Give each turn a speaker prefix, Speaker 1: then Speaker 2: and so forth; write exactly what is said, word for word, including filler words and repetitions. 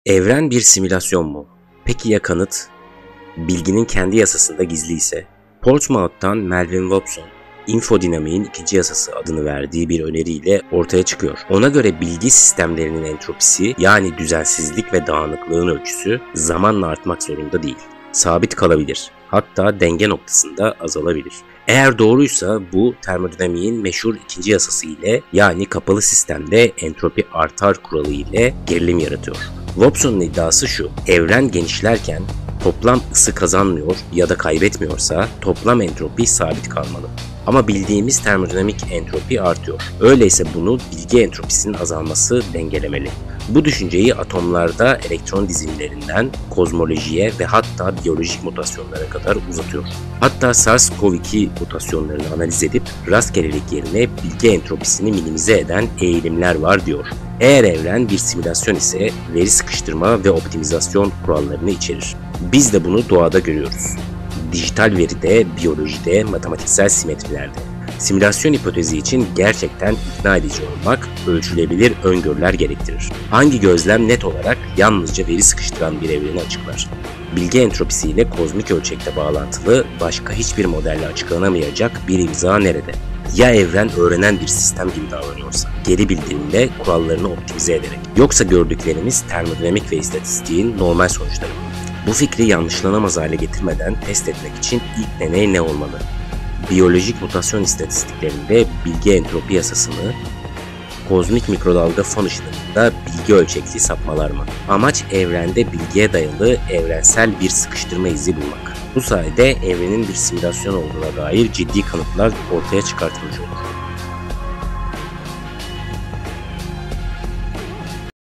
Speaker 1: Evren bir simülasyon mu? Peki ya kanıt? Bilginin kendi yasasında gizli ise? Portsmouth'tan Melvin Wobson, infodinamiğin ikinci yasası adını verdiği bir öneriyle ortaya çıkıyor. Ona göre bilgi sistemlerinin entropisi, yani düzensizlik ve dağınıklığın ölçüsü zamanla artmak zorunda değil. Sabit kalabilir. Hatta denge noktasında azalabilir. Eğer doğruysa bu termodinamiğin meşhur ikinci yasası ile, yani kapalı sistemde entropi artar kuralı ile gerilim yaratıyor. Wobson'un iddiası şu: evren genişlerken toplam ısı kazanmıyor ya da kaybetmiyorsa toplam entropi sabit kalmalı. Ama bildiğimiz termodinamik entropi artıyor. Öyleyse bunu bilgi entropisinin azalması dengelemeli. Bu düşünceyi atomlarda elektron dizimlerinden kozmolojiye ve hatta biyolojik mutasyonlara kadar uzatıyor. Hatta SARS-CoV iki mutasyonlarını analiz edip rastgelelik yerine bilgi entropisini minimize eden eğilimler var diyor. Eğer evren bir simülasyon ise veri sıkıştırma ve optimizasyon kurallarını içerir. Biz de bunu doğada görüyoruz. Dijital veride, biyolojide, matematiksel simetrilerde. Simülasyon hipotezi için gerçekten ikna edici olmak, ölçülebilir öngörüler gerektirir. Hangi gözlem net olarak yalnızca veri sıkıştıran bir evreni açıklar? Bilgi entropisi ile kozmik ölçekte bağlantılı başka hiçbir modelle açıklanamayacak bir imza nerede? Ya evren öğrenen bir sistem gibi davranıyorsa, geri bildirimle kurallarını optimize ederek, yoksa gördüklerimiz termodinamik ve istatistiğin normal sonuçları mı? Bu fikri yanlışlanamaz hale getirmeden test etmek için ilk deney ne olmalı? Biyolojik mutasyon istatistiklerinde bilgi entropi yasasını, kozmik mikrodalga fon ışınlarında bilgi ölçekli sapmalar mı? Amaç evrende bilgiye dayalı evrensel bir sıkıştırma izi bulmak. Bu sayede evrenin bir simülasyon olduğuna dair ciddi kanıtlar ortaya çıkartılmış olur.